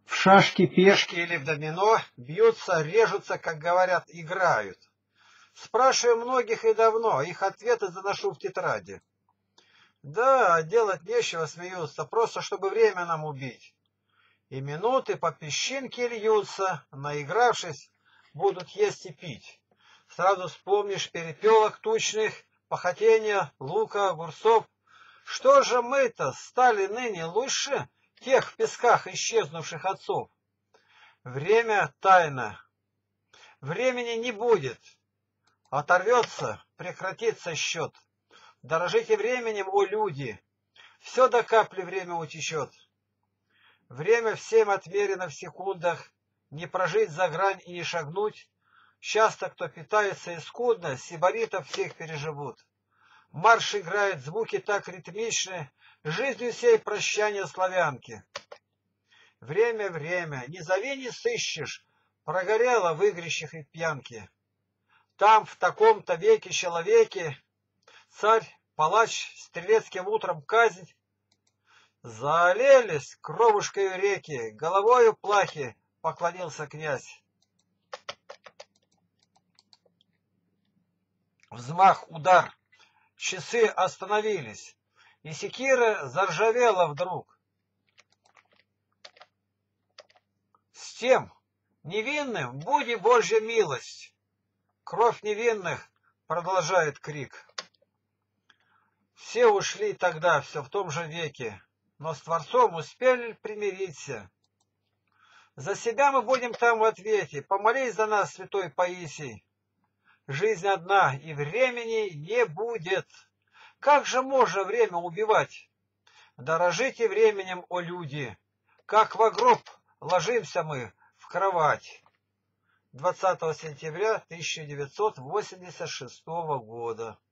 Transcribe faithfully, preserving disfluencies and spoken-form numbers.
В шашки, пешки или в домино бьются, режутся, как говорят, играют. Спрашиваю многих и давно, их ответы заношу в тетради. Да, делать нечего, смеются, просто чтобы время нам убить. И минуты по песчинке льются, наигравшись, будут есть и пить. Сразу вспомнишь перепелок тучных, похотения, лука, огурцов. Что же мы-то стали ныне лучше тех в песках исчезнувших отцов? Время тайна. Времени не будет. Оторвется, прекратится счет. Дорожите временем, о люди. Все до капли время утечет. Время всем отмерено в секундах. Не прожить за грань и не шагнуть. Часто кто питается и скудно, сибаритов всех переживут. Марш играет, звуки так ритмичны, жизнью сей прощание славянки. Время, время, не зови, не сыщешь, прогорело в игрищах и пьянке. Там, в таком-то веке человеке, царь, палач, стрелецким утром казнь. Залились кровушкою реки, головою плахи поклонился князь. Взмах, удар. Часы остановились, и секира заржавела вдруг. С тем невинным буди Божья милость. Кровь невинных продолжает крик. Все ушли тогда, все в том же веке, но с Творцом успели примириться. За себя мы будем там в ответе, помолись за нас, святой Паисий. Жизнь одна, и времени не будет. Как же можно время убивать? Дорожите временем, о люди, как во гроб ложимся мы в кровать. двадцатого сентября тысяча девятьсот восемьдесят шестого года.